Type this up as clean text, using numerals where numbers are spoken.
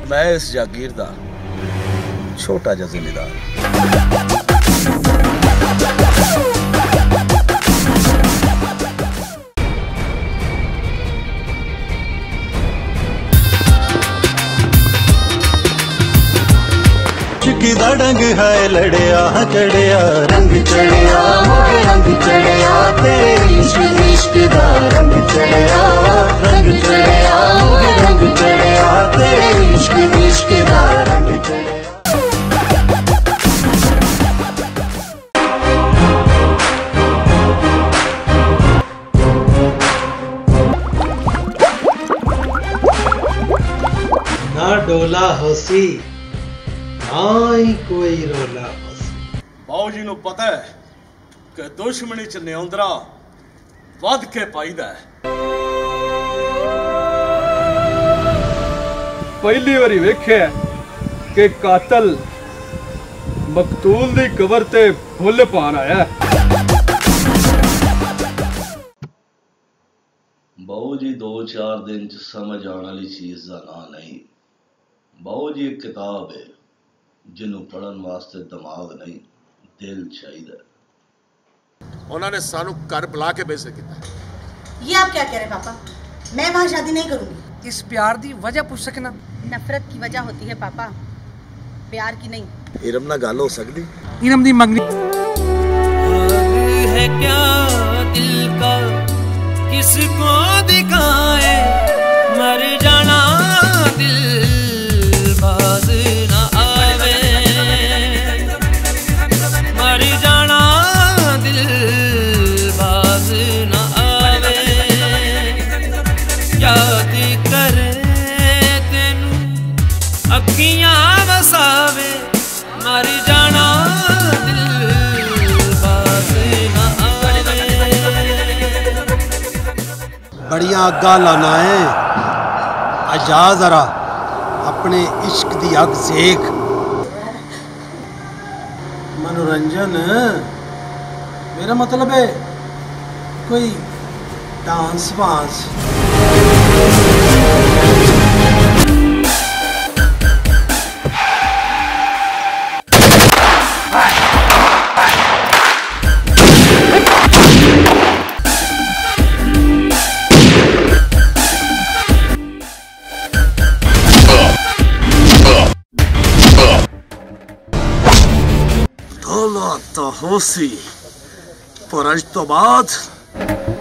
मैं इस जागीर दा छोटा जिहा जिमीदार। किदा डंग है लड़िया चढ़िया रंग चढ़िया रंग चढ़िया तेरे इश्क इश्क दा रंग चढ़िया रंग चढ़िया रंग चढ़िया तेरे इश्क इश्क दा रंग चढ़िया। ना डोला होसी आई कोई रोला बाऊ जी नूं पता है कि दुश्मनी च न्योंदरा वध के पाईदा है। पहली बारी वेख्या कि कातल मकतूल दी कबर ते फुल पान आया। बाऊ जी 2-4 दिन च समझ आने वाली चीज का ना नहीं। बाऊ जी एक किताब है जिन्हों पढ़न वास्ते दिमाग नहीं दिल चाहिए। उन्होंने सानू घर बुला के बेइज्जत किया। ये आप क्या कह रहे हैं पापा? मैं वहाँ शादी नहीं करूंगी। इस प्यार दी वजह पूछ सकना? नफरत की वजह होती है पापा, प्यार की नहीं। इरम ना गल हो सकती? इरम दी मंगनी है क्या दिल का किसको दिखाए, मर जाना दिल बाज ना आवे, मर जाना दिल बाज ना आवे, याद करे तेनू अखियां वसावे, मर जाना दिल बाज ना आवे। बड़िया गाला ना है आजा जरा अपने इश्क दी अग सेक। मनोरंजन मेरा मतलब है कोई डांस वांस। तो होसी पर आज तो बाद